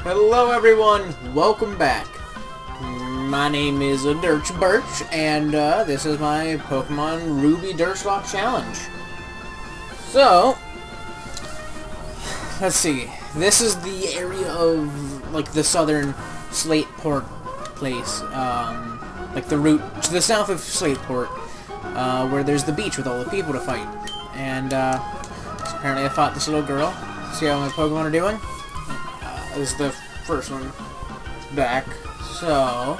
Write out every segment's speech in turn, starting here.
Hello everyone, welcome back. My name is Dirch Birch, and this is my Pokemon Ruby Dirtlock Challenge. So, let's see. This is the area of, like, the southern Slateport place, like the route to the south of Slateport, where there's the beach with all the people to fight. And, so apparently I fought this little girl. See how my Pokemon are doing? This is the first one back. So,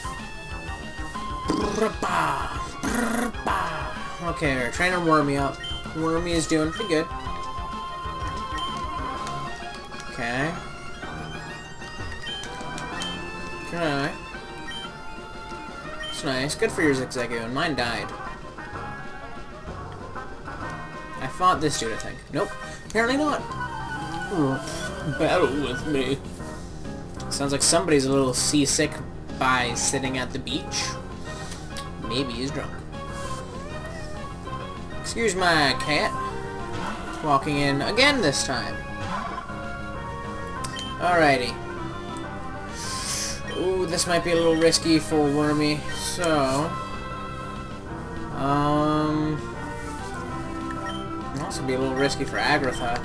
okay, we're training Wormy up. Wormy is doing pretty good. Okay. Okay. It's nice. Good for your Zigzagoon. Mine died. I fought this dude, I think. Nope. Apparently not. Battle with me. Sounds like somebody's a little seasick by sitting at the beach. Maybe he's drunk. Excuse my cat. Walking in again this time. Alrighty. Ooh, this might be a little risky for Wormy. So, also be a little risky for Agrathah.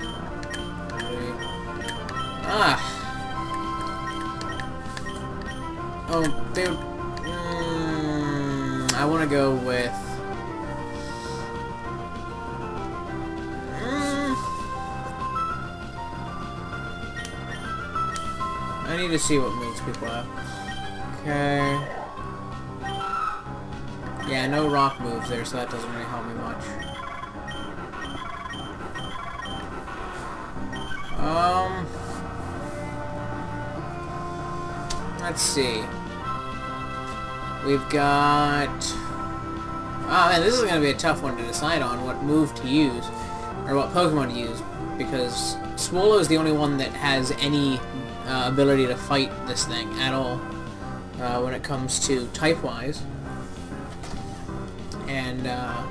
Oh, dude. I want to go with... I need to see what moves people have. Okay. Yeah, no rock moves there, so that doesn't really help me much. Let's see. We've got... Oh man, this is going to be a tough one to decide on what move to use, or what Pokemon to use, because Swallow is the only one that has any ability to fight this thing at all when it comes to type-wise. And,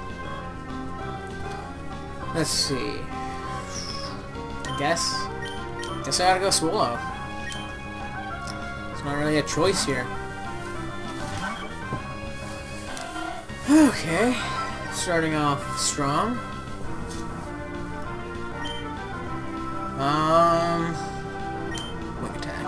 let's see. Guess I gotta go Swallow. It's not really a choice here. Okay, starting off strong. Quick attack.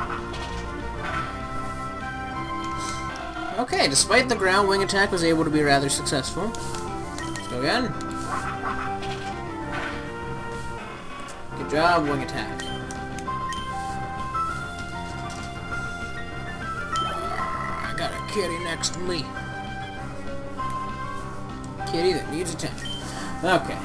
Okay, despite the ground, Wing Attack was able to be rather successful. Let's go again. Good job, Wing Attack. I got a kitty next to me. Kitty that needs attention. Okay.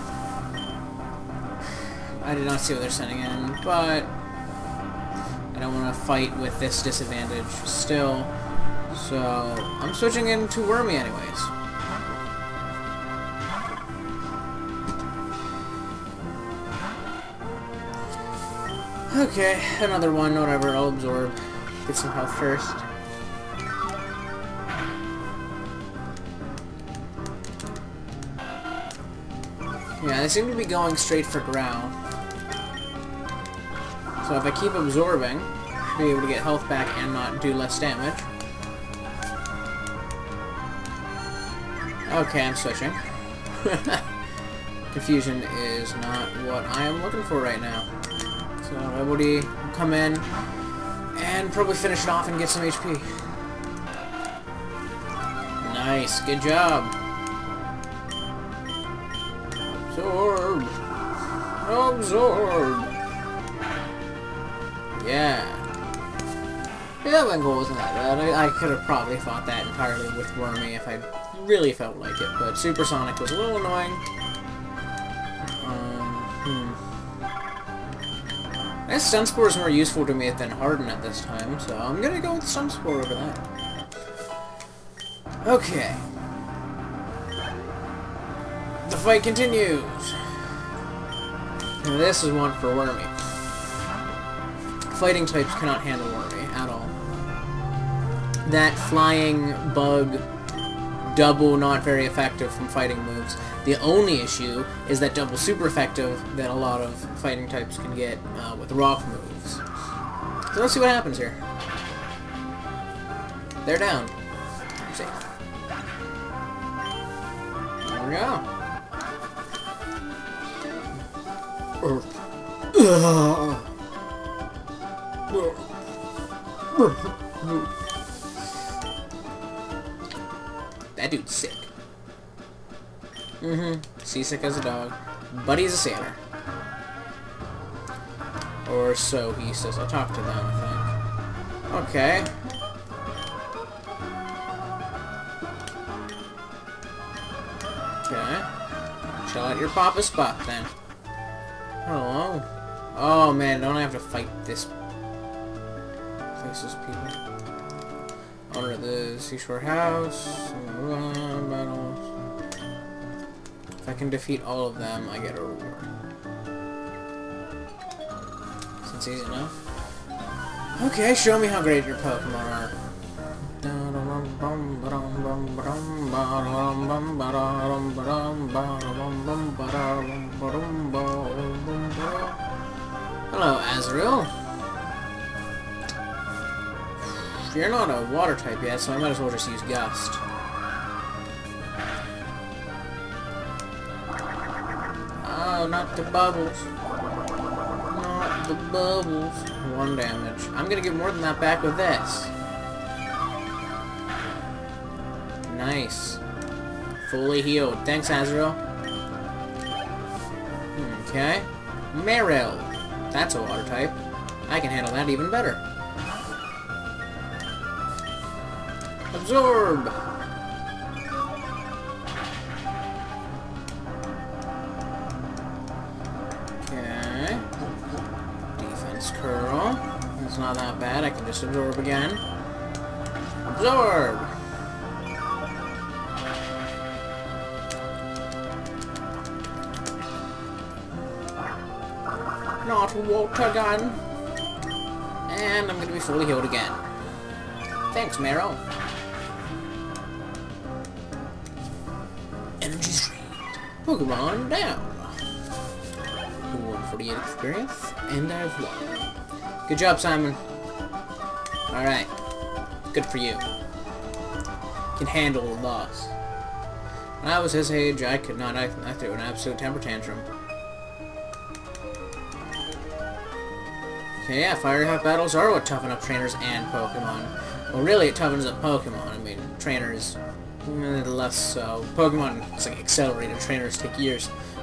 I did not see what they're sending in, but I don't want to fight with this disadvantage still. So, I'm switching into Wormy anyways. Okay, another one, whatever, I'll absorb. Get some health first. Yeah, they seem to be going straight for Growl. So if I keep absorbing, I'll be able to get health back and not do less damage. Okay, I'm switching. Confusion is not what I am looking for right now. So everybody will come in and probably finish it off and get some HP. Nice, good job. Absorb! Absorb! Yeah. Yeah, that goal wasn't that bad. I could have probably fought that entirely with Wormy if I really felt like it, but Supersonic was a little annoying. I guess Sunspore is more useful to me than Harden at this time, so I'm gonna go with Sunspore over that. Okay. The fight continues. Now this is one for Wormy. Fighting types cannot handle Wormy at all. That flying bug double not very effective from fighting moves. The only issue is that double super effective that a lot of fighting types can get with rock moves. So let's see what happens here. They're down. I'm safe. There we go. That dude's sick. Seasick as a dog. But he's a sailor. Or so he says. I'll talk to them, I think. Okay. Okay. Chill out your papa spot, then. Hello. Oh, man, don't I have to fight this place's people? Owner of the seashore house. Battles. If I can defeat all of them, I get a reward. That's easy enough. Okay, show me how great your Pokemon are. Hello, Azrael. You're not a water type yet, so I might as well just use Gust. Oh, not the bubbles. Not the bubbles. 1 damage. I'm gonna get more than that back with this. Nice. Fully healed. Thanks, Azrael. Okay. Marill. That's a water type. I can handle that even better. Absorb! Okay. Defense curl. That's not that bad. I can just absorb again. Absorb! Not water gun. And I'm going to be fully healed again. Thanks, Marrow. Energy's drained. Pokemon down. 148 experience, and I've won. Good job, Simon. Alright. Good for you. Can handle the loss. When I was his age, I could not. I threw an absolute temper tantrum. Okay, yeah, fire type battles are what toughen up trainers and Pokemon. Well, really, it toughens up Pokemon. I mean, trainers, less so. Pokemon, it's like accelerated. Trainers take years.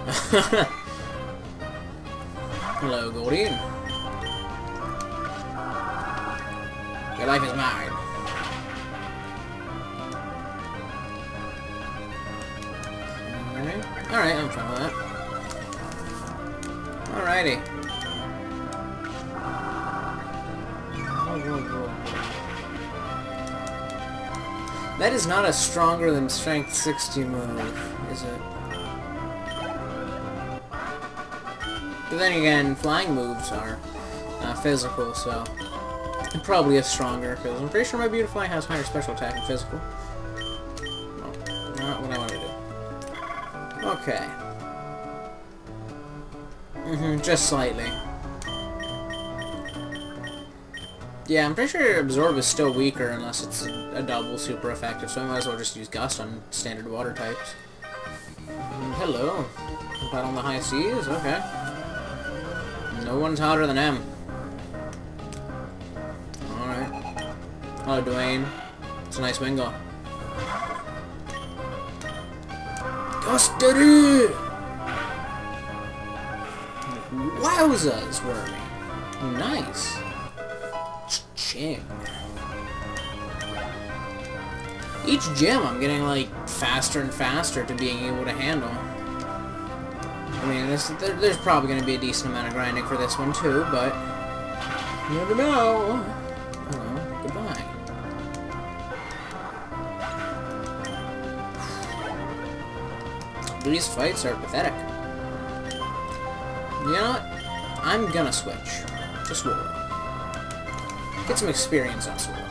Hello, Goldie. Your life is mine. Alright, I'm fine with that. Alrighty. That is not a stronger than Strength 60 move, is it? But then again, flying moves are physical, so it probably is stronger, because I'm pretty sure my Beautifly has higher special attack and physical. Well, not what I want to do. Okay. Just slightly. Yeah, I'm pretty sure Absorb is still weaker unless it's a double super effective, so I might as well just use Gust on standard water types. Hello. Battle on the high seas? Okay. No one's hotter than M. Alright. Hello, Dwayne. It's a nice Wingull. Custody! Wowzers, Wormy. Nice. Each gym I'm getting like faster and faster to being able to handle. I mean, there's probably going to be a decent amount of grinding for this one too, but you never know. Hello, goodbye. These fights are pathetic. You know what? I'm gonna switch to Swirl. Get some experience on Swirl.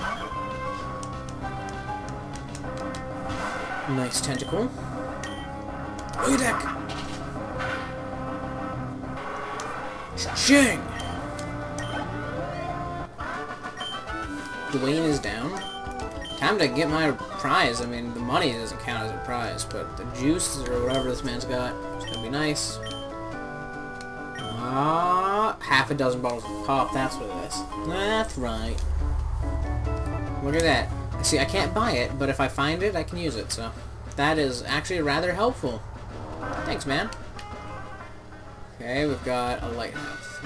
Nice tentacle. Udak! Ching! Dwayne is down. Time to get my prize. I mean, the money doesn't count as a prize, but the juice or whatever this man's got is gonna be nice. Half a dozen bottles of pop. That's what it is. That's right. Look at that. See, I can't buy it, but if I find it, I can use it. So that is actually rather helpful. Thanks, man. Okay, we've got a lighthouse.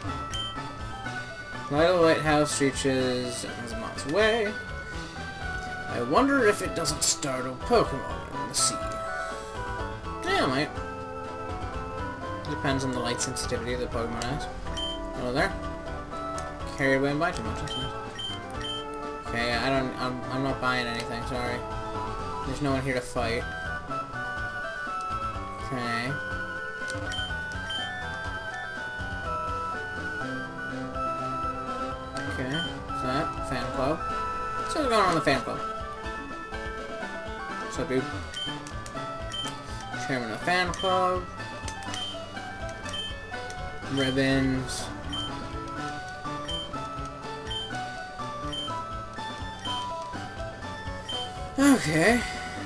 Light of the lighthouse reaches thousands of miles away. I wonder if it doesn't startle Pokemon in the sea. Yeah, it might. Depends on the light sensitivity the Pokemon has. Hello there. Carried away by too much. That's nice. Okay, I'm not buying anything. Sorry. There's no one here to fight. Okay. Okay. What's that? Fan club. What's going on in the fan club? What's up, dude? Chairman of fan club. Ribbons. Okay.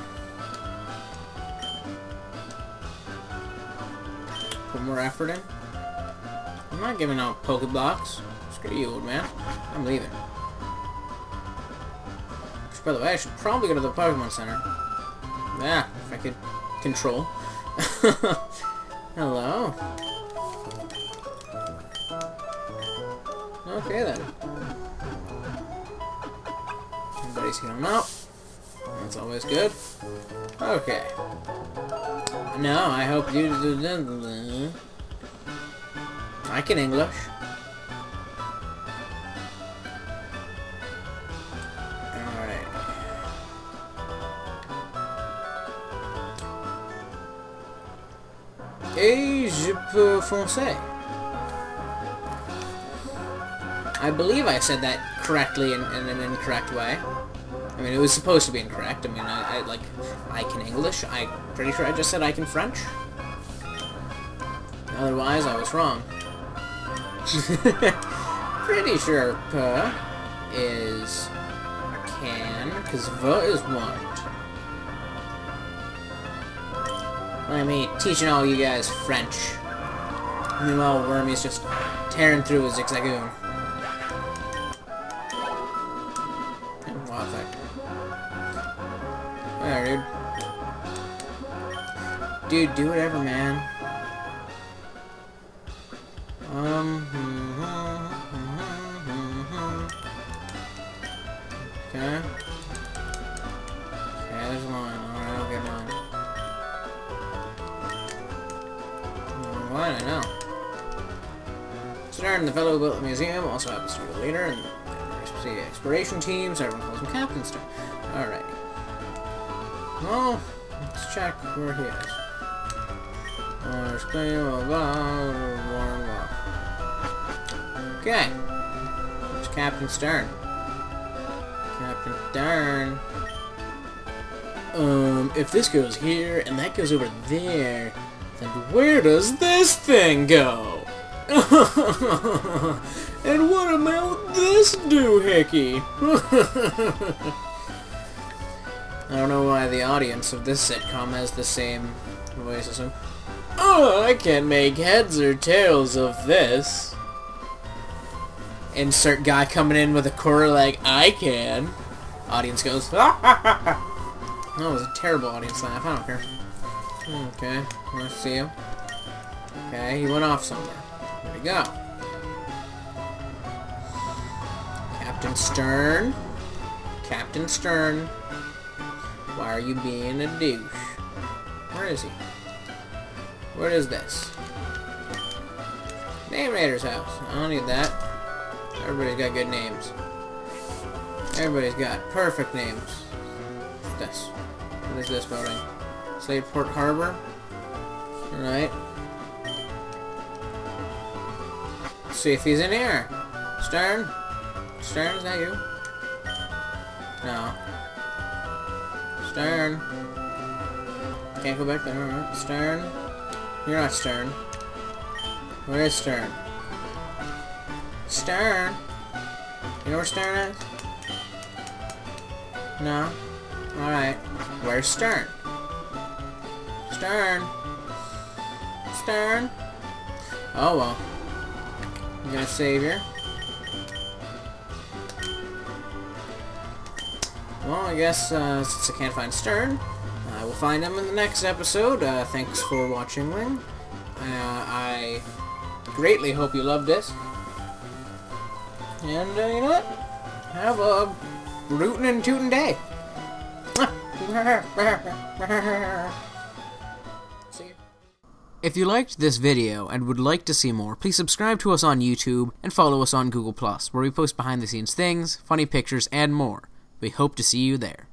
Put more effort in. I'm not giving out Pokeblocks. Screw you, old man. I'm leaving. Which, by the way, I should probably go to the Pokemon Center. Yeah, if I could control. Hello. Okay then. Everybody's healing up. That's always good. Okay. Now, I hope you... I can English. Alright. Et je peux foncer. I believe I said that correctly in an incorrect way. I mean, it was supposed to be incorrect. I mean, I can English. I'm pretty sure I just said I can French. Otherwise, I was wrong. Pretty sure P is can, because V is want. Let me teaching all you guys French. Meanwhile, Wormy's just tearing through his Zigzagoon. There, dude. Dude, do whatever, man. Okay. Okay, there's a line. Alright, I'll get mine. Line, I know. Stern, the fellow who built the museum, also happens to be the leader, and the exploration team, so everyone calls him Captain Stern. Alright. Well, let's check where he is. Okay. There's Captain Stern. Captain Stern. If this goes here and that goes over there, then where does this thing go? And what about this doohickey? I don't know why the audience of this sitcom has the same voice as him. Oh, I can't make heads or tails of this. Insert guy coming in with a quarter like I can. Audience goes, that was a terrible audience laugh, I don't care. Okay, let's see him. Okay, he went off somewhere. Where'd he go? Captain Stern. Captain Stern. Why are you being a douche? Where is he? What is this? Name Raider's house. I don't need that. Everybody's got good names. Everybody's got perfect names. What's this? What is this building? Slateport Harbor? Alright. Let's see if he's in here. Stern? Stern, is that you? No. Stern. Can't go back there, alright. Stern. You're not Stern. Where is Stern? Stern! You know where Stern is? No? Alright. Where's Stern? Stern? Stern? Oh well. I'm gonna save here. Well, I guess since I can't find Stern, I will find him in the next episode. Thanks for watching, Ling. I greatly hope you loved it. And, you know what? Have a rootin' and tootin' day. See you. If you liked this video and would like to see more, please subscribe to us on YouTube and follow us on Google+, where we post behind-the-scenes things, funny pictures, and more. We hope to see you there.